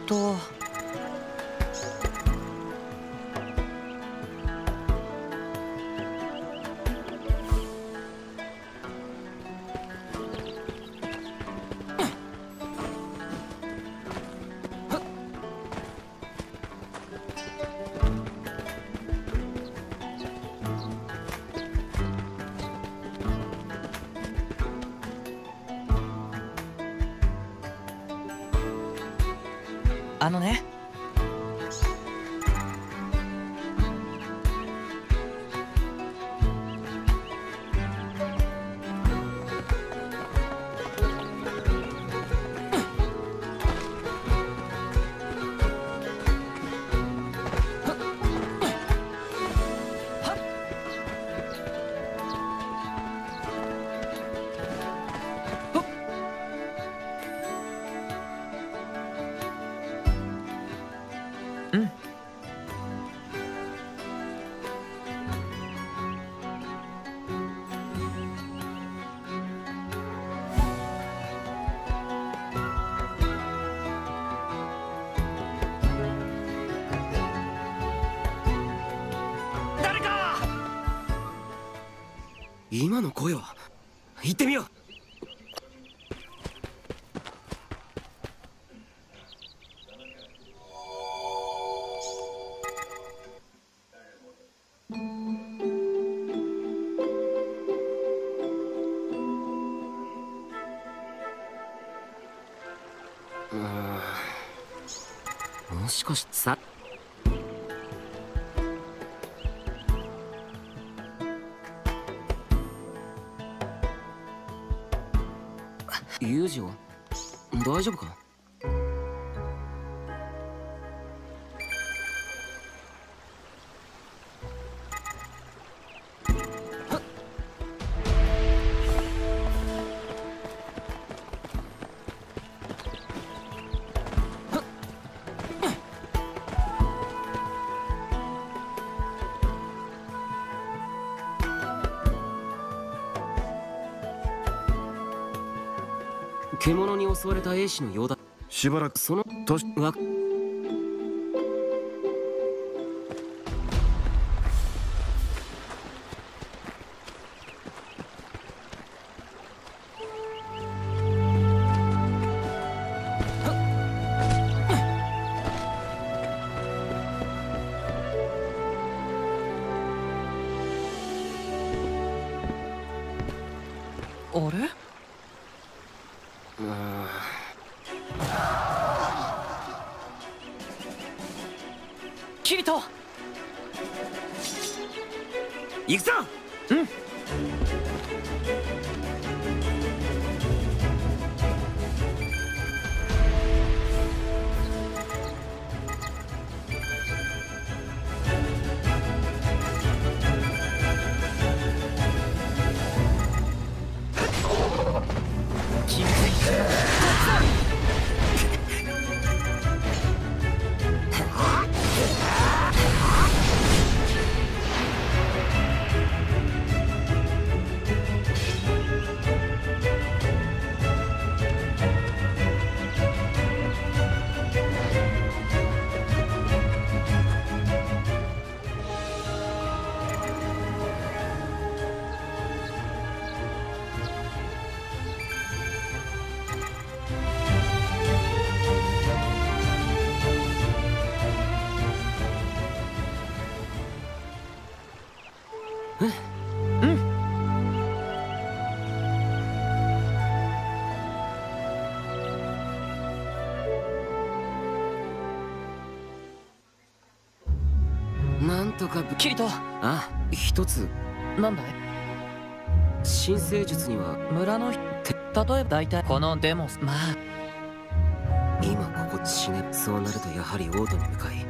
あのね。 今の声は。行ってみよう。もしかしてさ。ユージは大丈夫か？獣に襲われた兵士のようだ。 しばらくその年はあれ？キリト！ 行くぞ！ うん。なんとかキリト！ あ、一つ。 なんだい？ 新生術には村の人って例えば大体このデモス、まあ今ここ死ね。そうなるとやはりオートに向かい。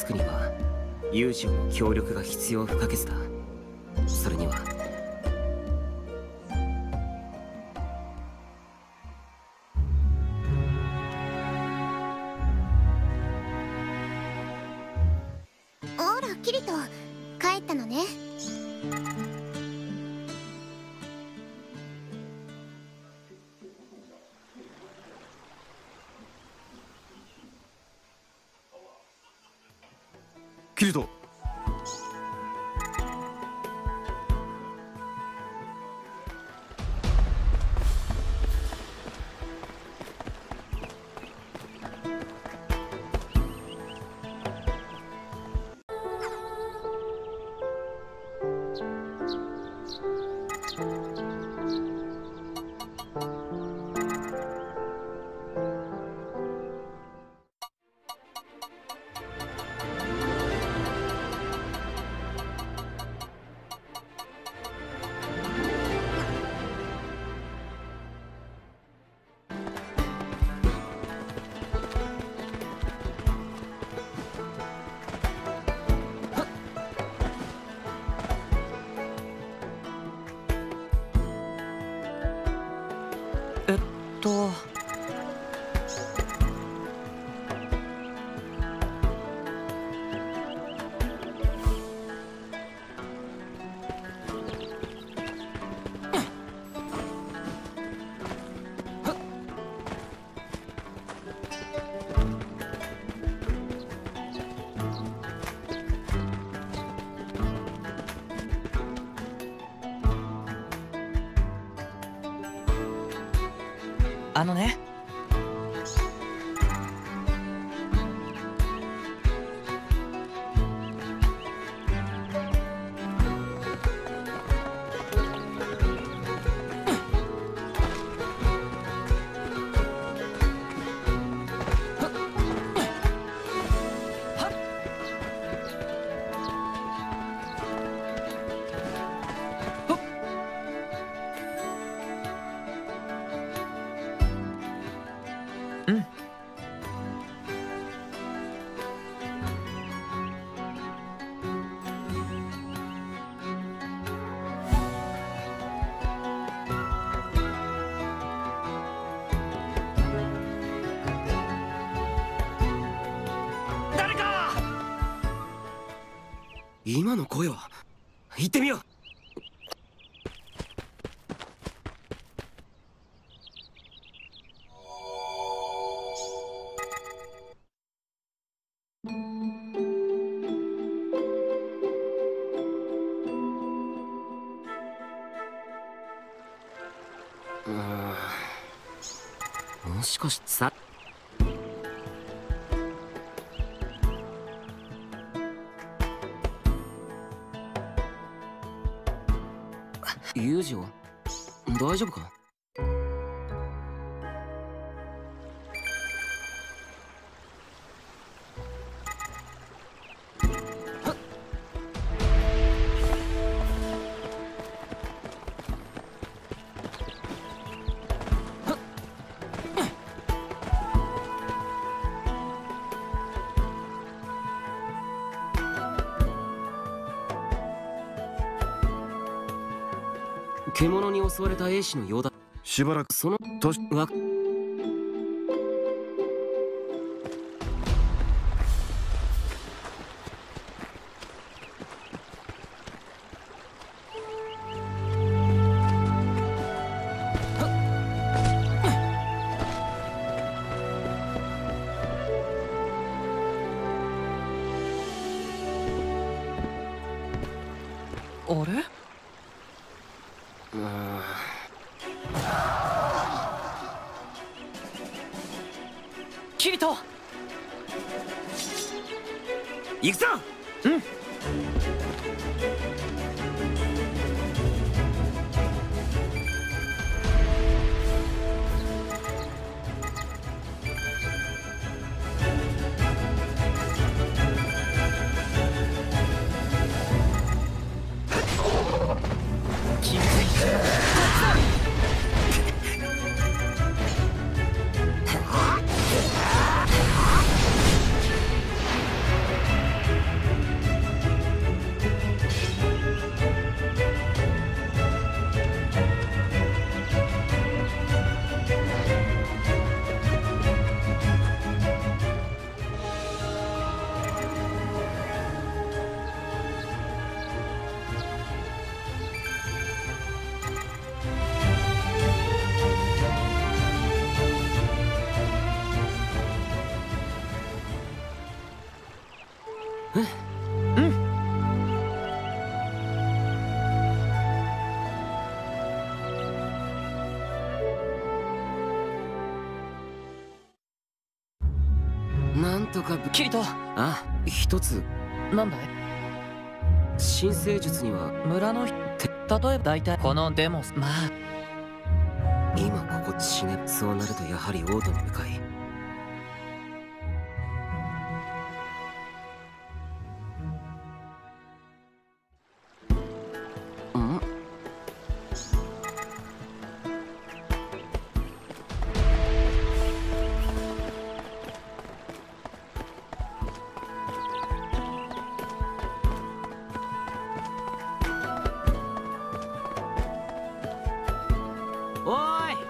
つくにはユージオの協力が必要不可欠だ。それにはあらキリト、帰ったのね。 キリト、 とあのね、 今の声は。行ってみよう。もしかしてさ。ユージオ、大丈夫か？獣に襲われた兵士のようだ。 しばらくその年わあれ？キリト、 行くぞ。 うん。気づいた。 なんとかキリト、 あ、一つなんだい？ 新生術には村の人って例えば大体このデモス、まあ今ここ死ね。そうなるとやはりオートに向かい、んおーい。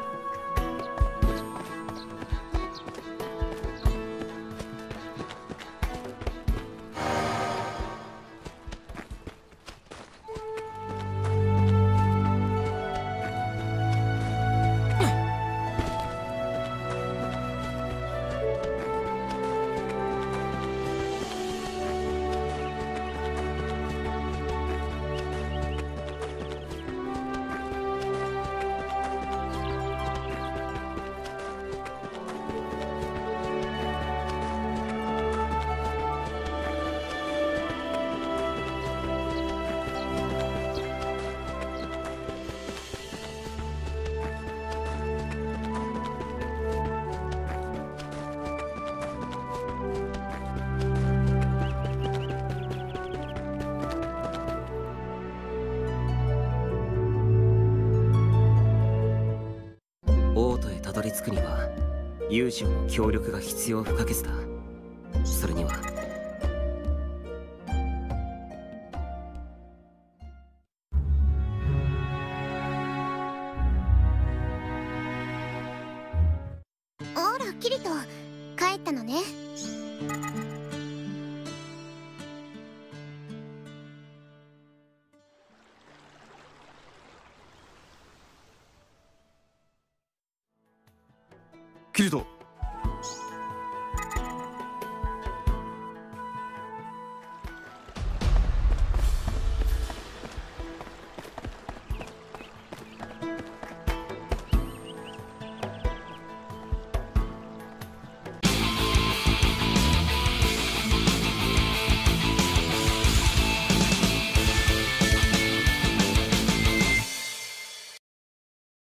オートへたどり着くにはユージオの協力が必要不可欠だ。それにはオーラキリト、帰ったのね。 キリト